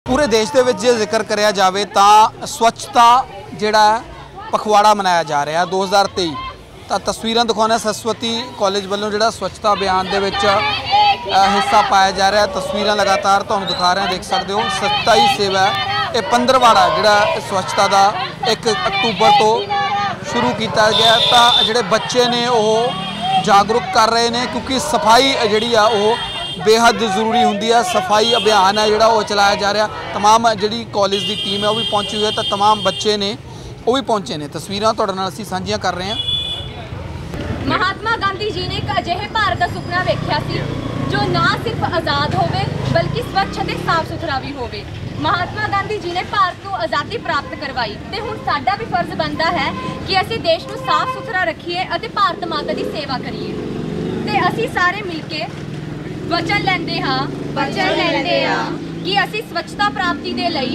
पूरे देश के जे जिक्र कराया जाए तो स्वच्छता जिहड़ा पखवाड़ा मनाया जा रहा 2023 तो तस्वीरां दिखाने सरस्वती कॉलेज वालों जिहड़ा स्वच्छता अभियान दे विच हिस्सा पाया जा रहा है। तस्वीरां लगातार तुहानूं दिखा रहे हैं, देख सकते हो। स्वच्छता ही सेवा ये पंद्रवाड़ा जिहड़ा स्वच्छता का 1 अक्तूबर तो शुरू किया गया तो जिहड़े बच्चे ने वो जागरूक कर रहे हैं क्योंकि सफाई जिहड़ी आ वो बेहद जरूरी होंगी है। सफाई अभियान है जोड़ा वो चलाया जा रहा। तमाम जी कॉलेज की टीम है वो भी पहुंची हुई है तो तमाम बच्चे ने वो भी पहुंचे ने। तस्वीरां तुहाडे नाल असीं सांझियां कर रहे हैं। महात्मा गांधी जी ने एक अजिहे भारत का सुपना वेख्या सी जो ना सिर्फ आज़ाद होवे बल्कि स्वच्छ ते साफ सुथरा भी होवे। महात्मा गांधी जी ने भारत को आज़ादी प्राप्त करवाई ते हुण साडा भी फर्ज बनता है कि असीं देश को साफ सुथरा रखिए अते भारत माता की सेवा करिए ते असीं सारे मिल के वचन लेंदे हाँ कि असीं स्वच्छता प्राप्ति दे लई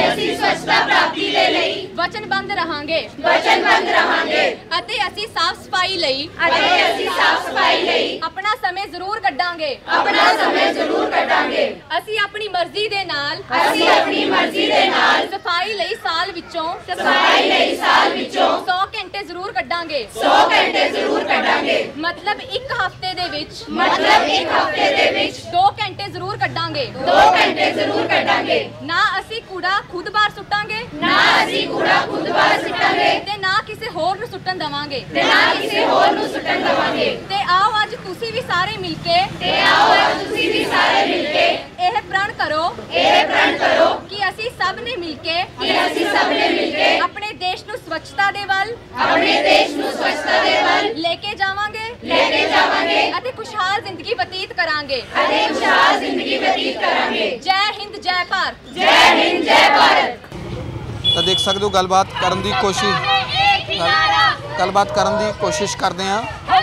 वचनबंद रहांगे अते असीं साफ सफाई लई अपना समय जरूर कड्डांगे असीं अपनी मर्जी दे नाल सफाई लई साल विचों 100 घंटे जरूर कड्डांगे मतलब एक हफ्ते दे विच 2 घंटे जरूर कड्डांगे ना असी कूड़ा खुद बाहर सुट्टांगे ते ना किसी होर नूं सुट्टन दवांगे ते आओ अज तुसी भी सारे मिलके यह प्रण करो कि असी सब ने मिलके अपने देश नूं स्वच्छता दे वल लेके जावांगे अते खुशहाल जिंदगी बतीत करांगे। जय हिंद जय भारत। तो देख सकते हो गलबात करने की कोशिश करते हैं।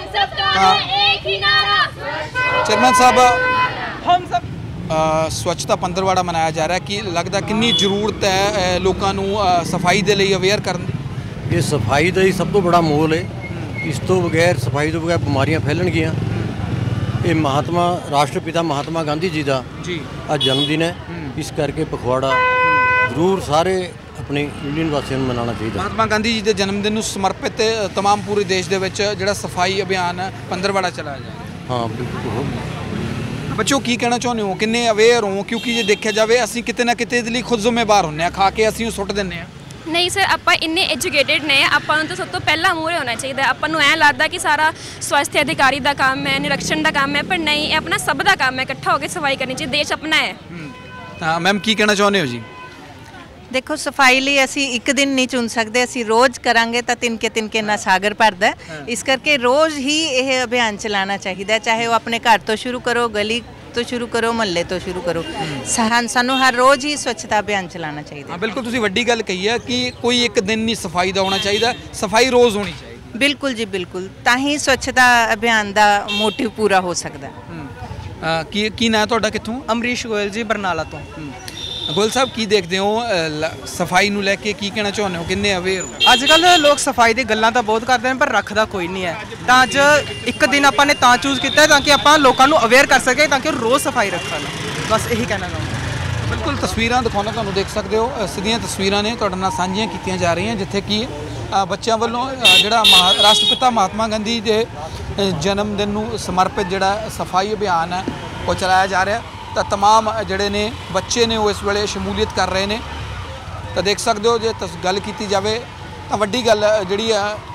चेयरमैन साहब स्वच्छता पंद्रवाड़ा मनाया जा रहा है कि लगता कितनी जरूरत है लोगों को सफाई के लिए अवेयर करने। ये सफाई का ही सब तो बड़ा मोल है। इस तो बगैर सफाई तो बगैर बीमारियां फैलणगियां। ये राष्ट्रपिता महात्मा गांधी जी का आज जन्मदिन है, इस करके पखवाड़ा जरूर सारे अपने इंडियन वासियों को मनाना चाहिए। महात्मा गांधी जी के जन्मदिन समर्पित तमाम पूरे देश के जो सफाई अभियान पंद्रवाड़ा चलाया जाए। हाँ बिल्कुल। बच्चों की कहना चाहते हो, किन्ने अवेयर हो? क्योंकि जे देखा जाए असी किते ना किते लिए खुद जिम्मेवार होंगे, खा के असी सुट दें। नहीं सर, आप इन्ने एजुकेटेड ने, ਆਪਾਂ तो सब तो पहला मूहरे होना चाहिए। ਆਪਾਂ ਨੂੰ ਐ लगता कि सारा स्वास्थ्य अधिकारी का काम है, निरीक्षण का काम है, पर नहीं, ये अपना सब का काम है। इकट्ठा होकर सफाई करनी चाहिए, देश अपना है। हाँ मैम की कहना चाहते हो जी? देखो सफाई लिए असी एक दिन नहीं चुन सकते, असी रोज़ करांगे तो तिनके ना सागर भरदा है। इस करके रोज़ ही यह अभियान चलाना चाहिए, चाहे वो अपने घर तो शुरू करो, गली तो शुरू करो, महल्ले तो शुरू करो। सानू हर रोज़ ही स्वच्छता अभियान चलाना चाहिए। हाँ बिल्कुल, तुसीं वड्डी गल कही है कि कोई एक दिन नहीं सफाई का होना चाहिए, सफाई रोज़ होनी चाहिए। बिल्कुल जी बिल्कुल, ताही स्वच्छता अभियान का मोटिव पूरा हो सकता है। की ना तुहाडा कित्थों? अमरीश गोयल जी बरनाला तो। गोयल साहब की देखते हो सफाई नूं लैके की कहना चाहते हो, किन्ने अवेयर हो? अजकल लोग सफाई दी गल्लां तां बहुत करते हैं पर रखदा कोई नहीं है। तो अज एक दिन आपां ने तां चूज किया ताकि आपां लोकां नूं अवेयर कर सके ताकि रोज़ सफाई रखन। बस यही कहना चाहूँगा। बिल्कुल तस्वीरां दिखाना तुहानूं देख सकते हो, सीधियां तस्वीरां ने तुहाडे नाल सांझियां कीतियां जा रही हैं जिथे कि बच्चों वालों जिहड़ा राष्ट्रपिता महात्मा गांधी के जन्मदिन नूं समर्पित जिहड़ा सफाई अभियान है वो चलाया जा रहा है। तो तमाम जड़े ने बच्चे ने वो इस वेले शमूलीयत कर रहे हैं। तो देख सकते हो जो गल की जाए तो वड्डी गल जी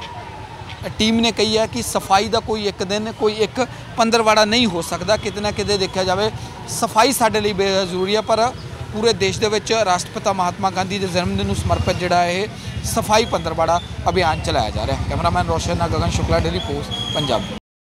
टीम ने कही है कि सफाई का कोई एक दिन कोई एक पंद्रवाड़ा नहीं हो सकता। किते ना किते देखा जाए सफाई साडे लई बेहद जरूरी है, पर पूरे देश के राष्ट्रपिता महात्मा गांधी के जन्मदिन समर्पित जोड़ा है सफाई पंद्रवाड़ा अभियान चलाया जा रहा है। Cameraman Roshan Gagan Shukla, Daily Post Punjab.